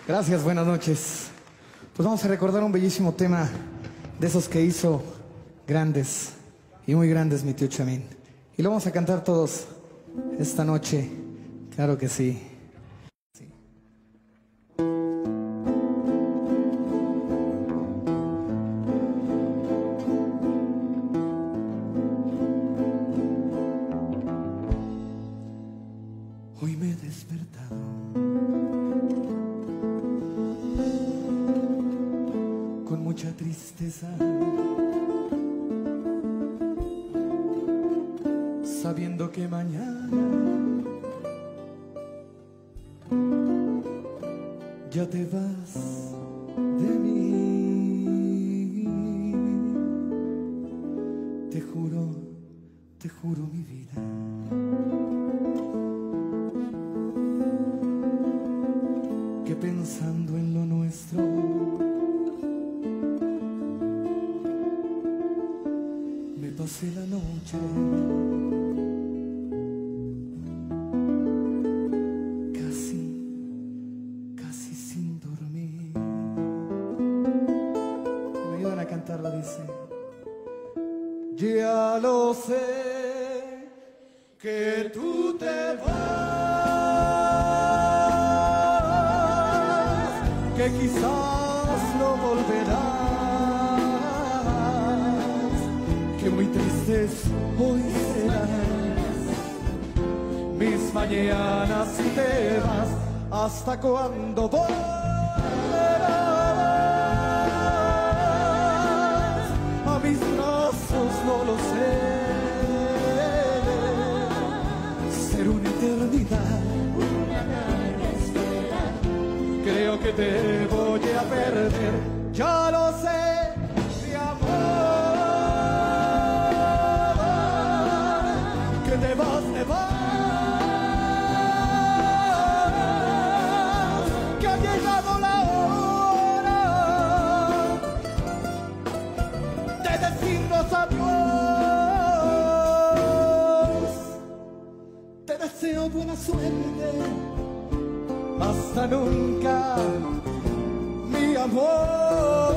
Gracias, buenas noches. Pues vamos a recordar un bellísimo tema de esos que hizo grandes y muy grandes mi tío Chamín. Y lo vamos a cantar todos esta noche, claro que sí. Hoy me he despertado con mucha tristeza, sabiendo que mañana ya te vas de mí. Te juro mi vida, que pensando en lo nuestro me pasé la noche casi sin dormir. Me ayudan a cantarla, dice. Ya lo sé que tú te vas, que quizás no volverás, que muy tristes hoy serás mis mañanas si te vas. ¿Hasta cuándo volverás a mis brazos? No lo sé. Ser una eternidad, creo que te voy a perder. Ya lo sé, mi amor, que te vas, que ha llegado la hora de decirnos adiós. Te deseo buena suerte, hasta nunca, mi amor.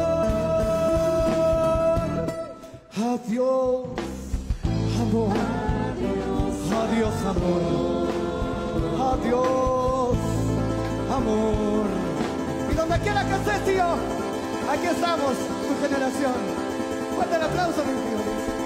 Adiós, amor. Adiós, amor. Adiós, amor. Y donde quiera que estés, tío, aquí estamos, tu generación. Fuerte el aplauso, mi tío.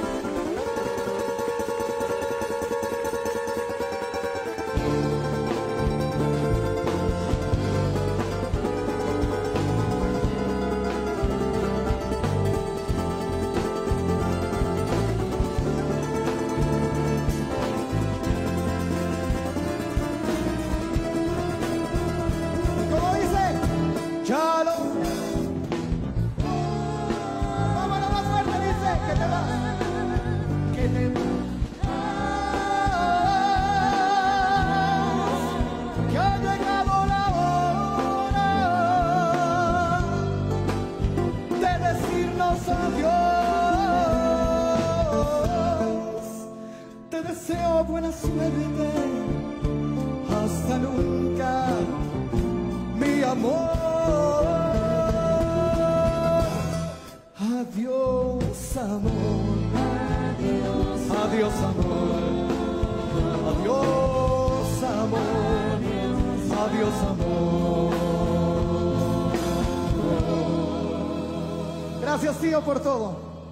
Ya lo... Vámonos más fuerte, dice, que te vas. que te Que ha llegado la hora de decirnos adiós. te deseo buena suerte, hasta nunca, mi amor. Adiós, amor. Adiós, amor. Adiós, amor. Adiós, amor. Gracias, tío, por todo.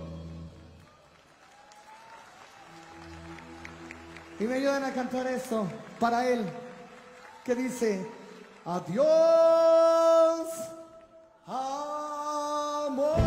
Y me ayudan a cantar esto para él, que dice: adiós, amor.